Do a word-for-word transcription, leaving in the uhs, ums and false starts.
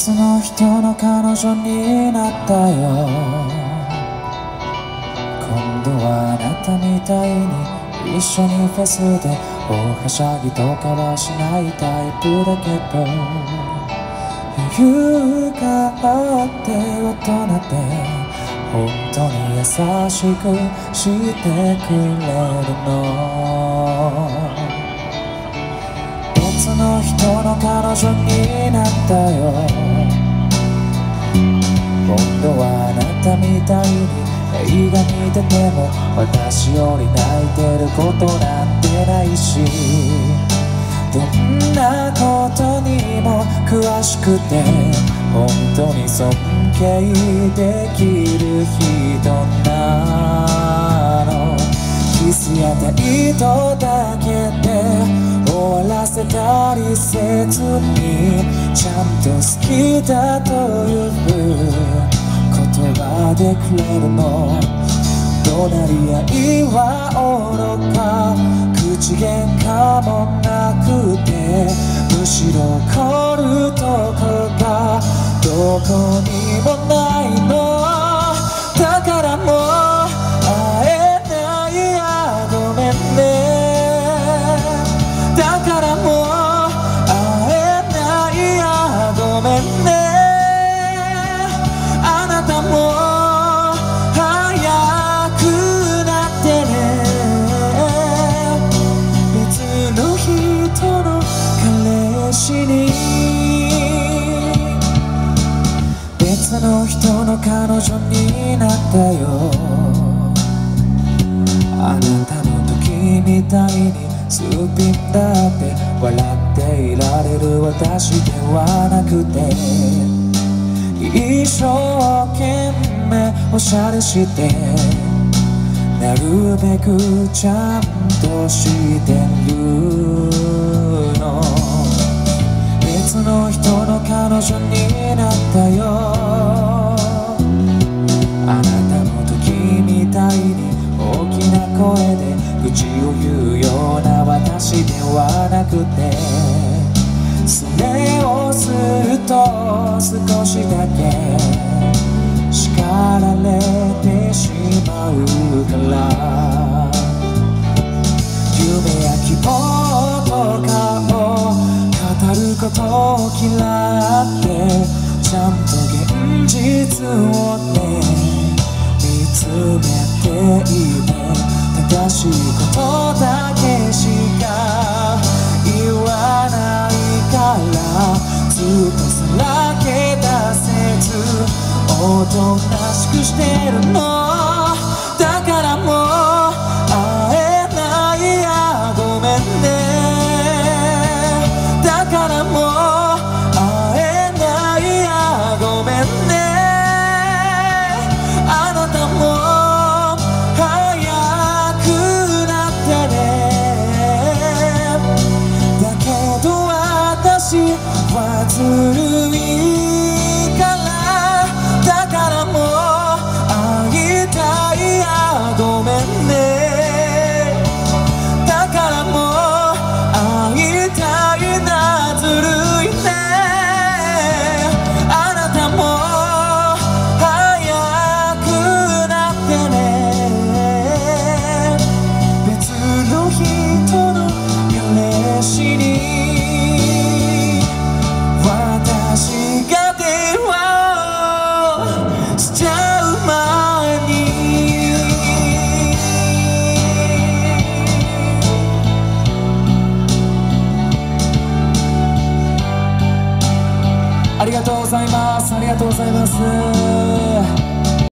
別の人の彼女になったよ。今度はあなたみたいに一緒にフェスで大はしゃぎとかはしないタイプだけど、余裕があって大人で本当に優しくしてくれるの。別の人の彼女になったよ。今度はあなたみたいに映画見てても私より泣いてることなんてないし、どんなことにも詳しくて本当に尊敬できる人なの。キスやデートだけで終わらせたりせずに、ちゃんと好きだという言葉でくれるの。怒鳴り合いは愚か、口喧嘩もなくて、むしろ怒るとこがどこにもないの。だからもう会えないやごめんね。だからもう会えないやごめんね。あなたも早くなってね。別の人の彼氏に、別の人の彼女になったよ。あなたの時みたいにすっぴんだって笑っていられる私ではなくて、一生懸命おしゃれしてなるべくちゃんとしてるの。別の人の彼女になったよ。あなたの時みたいに大きな声で口を言うような私ではなくて、それをすると少しだけ叱られてしまうから、夢や希望とかを語ることを嫌って、ちゃんと現実をね見つめていて、正しいことだけしか言わないから、ずっとさらけ出せずおとなしくしてるの。だからもう会えないやごめんね。だからもう会えないやごめんね。あなたも早くなってね。だけど私はずるいから、だからもう会いたいやごめんね。だからもう会いたいなずるいね。あなたも早くなってね。別の人の彼氏に私が電話をしちゃう前に。ありがとうございます。ありがとうございます。